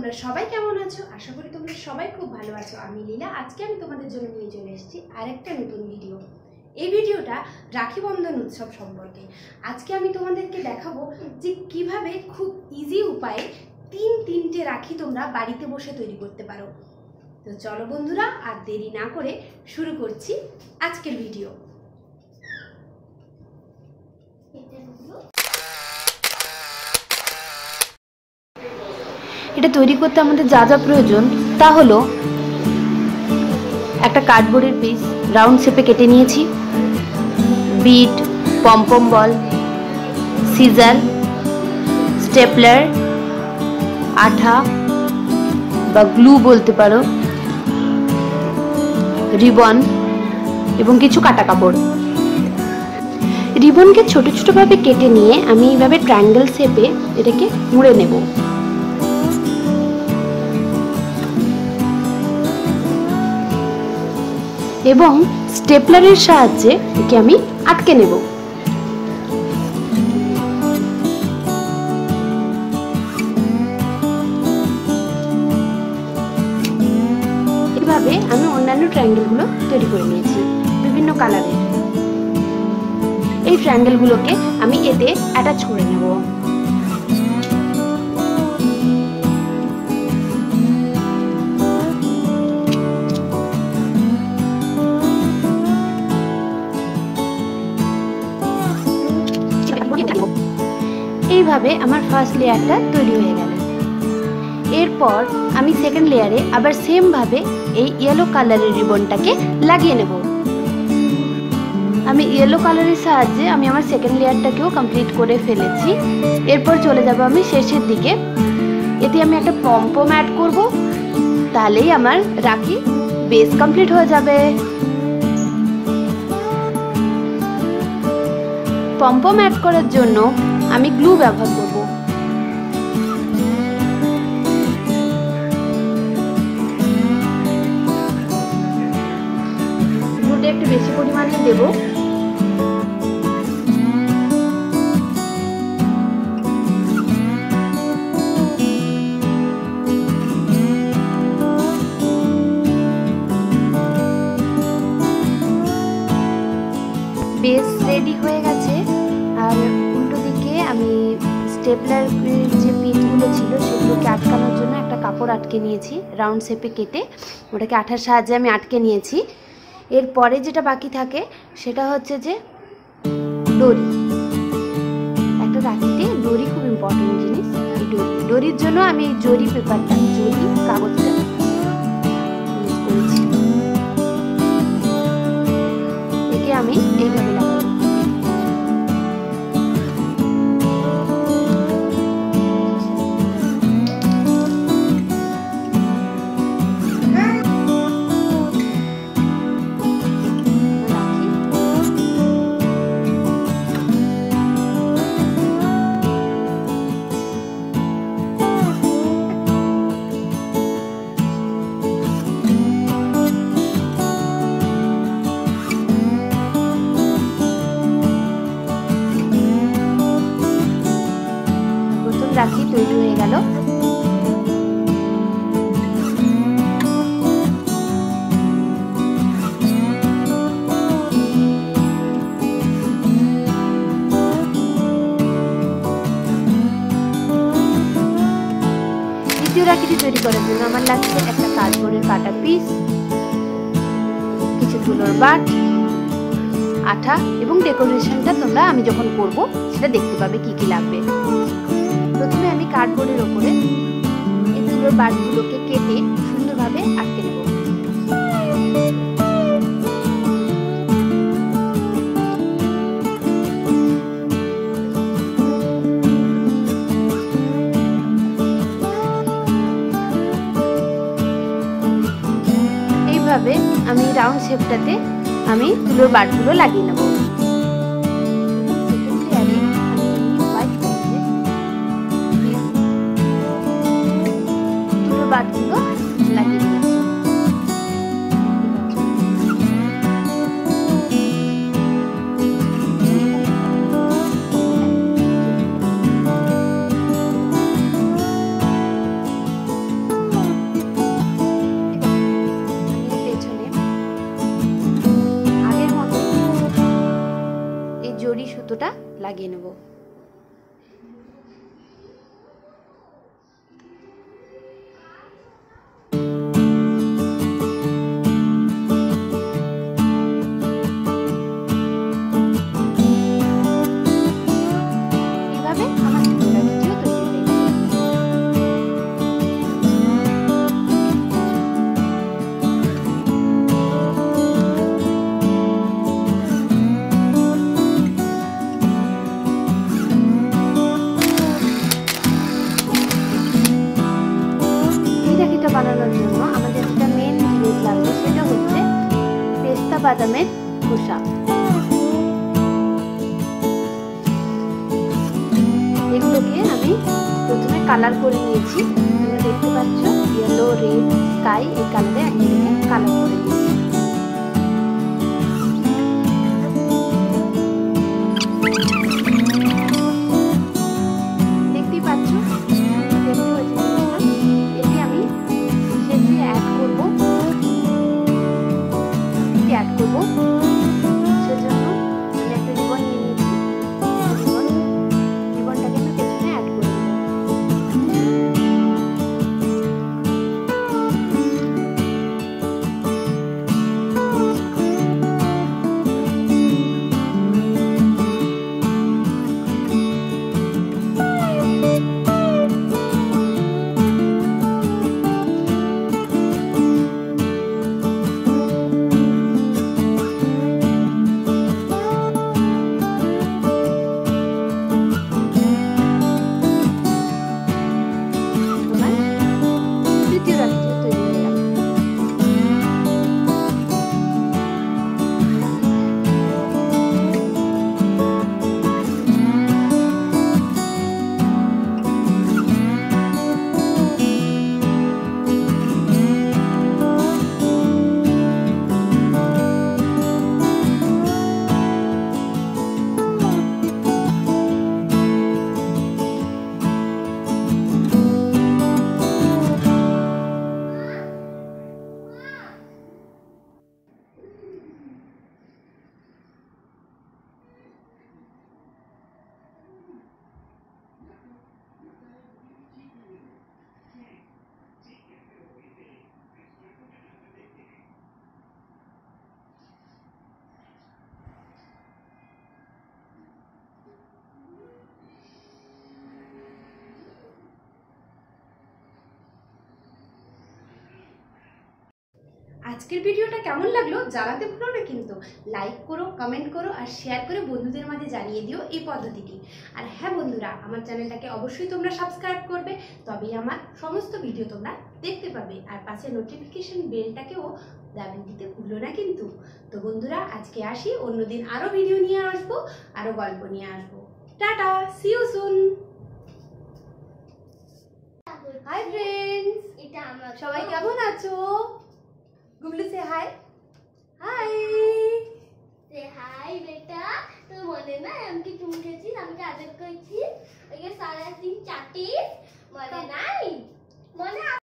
তোমরা সবাই কেমন আছো? আশা করি তোমরা সবাই খুব ভালো আছো। আমি লীলা। আজকে আমি তোমাদের জন্য নিয়ে চলে এসেছি আরেকটা নতুন ভিডিও। এই ভিডিওটা রাখি বন্ধন উৎসব সম্পর্কে। আজকে আমি তোমাদেরকে দেখাবো যে কিভাবে খুব ইজি উপায়ে তিনটে রাখি তোমরা বাড়িতে বসে তৈরি করতে পারো। তো চলো বন্ধুরা, আর দেরি না করে শুরু করছি আজকের ভিডিও। এটা তৈরি করতে আমাদের যা যা প্রয়োজন তা হলো একটা কার্ডবোর্ডের পিস রাউন্ড শেপে কেটে নিয়েছি, বিট, পমপম বল, সিজার, স্টেপলার, আঠা বা গ্লু বলতে পারো, রিবন এবং কিছু কাটা কাপড়। রিবনকে ছোট ছোট ভাবে কেটে নিয়ে আমি এইভাবে ট্রায়াঙ্গেল শেপে এটাকে মুড়ে নেব। এবং স্টেপলারের সাহায্যে একে আমি আটকে নেব। এভাবে আমি অন্যান্য ট্রায়াঙ্গেলগুলো তৈরি করে নিয়েছি বিভিন্ন কালারের। এই ট্রায়াঙ্গেলগুলোকে আমি এতে অ্যাটাচ করে নেব। এইভাবে আমার ফার্স্ট লেয়ারটা তৈরি হয়ে গেল। এরপর আমি সেকেন্ড লেয়ারে আবার সেম ভাবে এই ইয়েলো কালারের রিবনটাকে লাগিয়ে নেব। আমি ইয়েলো কালারের সাহায্যে আমি আমার সেকেন্ড লেয়ারটাকেও কমপ্লিট করে ফেলেছি। এরপর চলে যাব আমি শেষের দিকে। এতে আমি একটা পমপম অ্যাড করব, তাহলেই আমার রাখি বেস কমপ্লিট হয়ে যাবে। পমপম অ্যাড করার জন্য আমি গ্লু ব্যবহার করব। গ্লুটা একটু বেশি পরিমাণে দেব। বেস রেডি হয়ে গেছে। আর উল্টো দিকে আমি স্টেপলার যে পিনগুলো ছিল সেগুলোকে আটকানোর জন্য একটা কাপড় আটকে নিয়েছি, রাউন্ড শেপে কেটে ওটাকে আঠার সাহায্যে আমি আটকে নিয়েছি। এরপরে যেটা বাকি থাকে সেটা হচ্ছে যে দড়ি। একটা রাখিতে দড়ি খুব ইম্পর্টেন্ট জিনিস। এই দড়ির জন্য আমি এই জরি পেপারটা, জরি কাগজটা ইউজ করেছি। একে আমি এইভাবে লাগাবো। রাখি তৈরি হয়ে গেল। দ্বিতীয় রাখিটি তৈরি করার জন্য আমার লাগছে একটা কার্ডবোর্ডের কাটা পিস, কিছু তুলোর বাট, আঠা এবং ডেকোরেশনটা তোমরা আমি যখন করব সেটা দেখতে পাবে কি কি লাগবে। প্রথমে আমি কার্ডবোর্ডের ওপরে এই তুলোর বাটগুলোকে কেটে সুন্দরভাবে আটকে নেব। এইভাবে আমি রাউন্ড শেপটাতে আমি তুলোর বাটগুলো লাগিয়ে নেব। বাটগুলো লাগিয়ে দিয়েছি। জরি সুতোটা লাগিয়ে নেব। এইভাবে আমার সুতোটা দ্বিতীয় তৈরি হয়ে গেল। বানানোর জন্য আমাদের যেটা মেন জিনিস লাগবে সেটা হচ্ছে পেস্তা বাদামের খোসা। এগুলোকে আমি প্রথমে কালার করে নিয়েছি, তোমরা দেখতে পাচ্ছ ইয়েলো, রেড, স্কাই এই কালারে একদিকে কালার করে নিয়েছি। দেখতেই পাচ্ছ অ্যাড করবো, সেজন্য আমি একটা রিবন নিয়ে নিয়েছি। রিবনটাকে আমি পেছনে অ্যাড করে দেবো। আজকের ভিডিওটা কেমন লাগলো জানাতে ভুলো না কিন্তু। লাইক করো, কমেন্ট করো আর শেয়ার করে বন্ধুদের মাঝে জানিয়ে দিও এই পদ্ধতিটি। আর হ্যাঁ বন্ধুরা, আমার চ্যানেলটাকে অবশ্যই তোমরা সাবস্ক্রাইব করবে, তবেই আমার সমস্ত ভিডিও তোমরা দেখতে পাবে। আর পাশে নোটিফিকেশন বেলটাকেও দাবিয়ে দিতে ভুলো না কিন্তু। তো বন্ধুরা আজকে আসি, অন্যদিন আরও ভিডিও নিয়ে আসবো, আরও গল্প নিয়ে আসবো। Tata, see you soon. Hi friends, সবাই কেমন আছো? Gublu say hi. Say hi হাই বেটা। তো মনে না আমাকে চুমকেছিস, আমাকে আদর করেছিস, ওই 3:30 4 মনে নাই? মনে